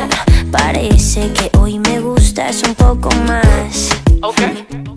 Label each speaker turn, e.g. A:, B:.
A: Parece que hoy me gustas un poco más.
B: Ok.